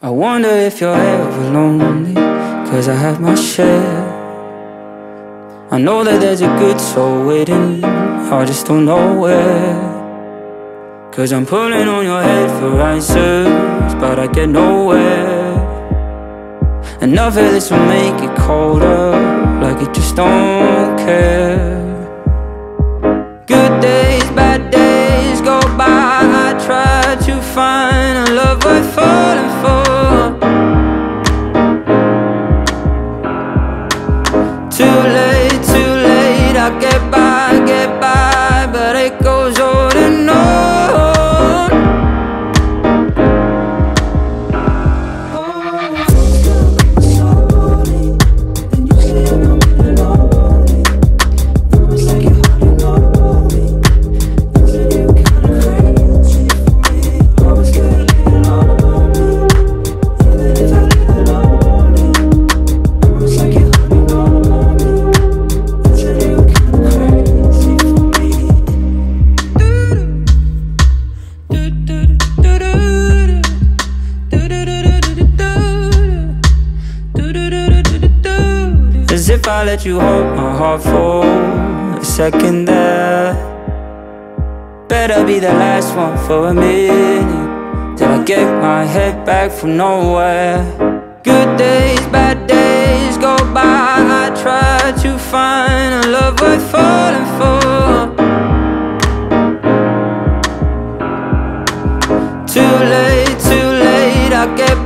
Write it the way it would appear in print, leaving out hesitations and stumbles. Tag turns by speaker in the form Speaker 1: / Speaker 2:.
Speaker 1: I wonder if you're ever lonely, 'cause I have my share. I know that there's a good soul waiting, I just don't know where. 'Cause I'm pulling on your head for answers, but I get nowhere. Enough of this will make it colder, like you just don't care. Good days, bad days go by, I try to find a love worth falling for. Too late, I get by, but it goes on and on. As if I let you hold my heart for a second there. Better be the last one for a minute, till I get my head back from nowhere. Good days, bad days go by, I try to find a love worth falling for. Too late, I get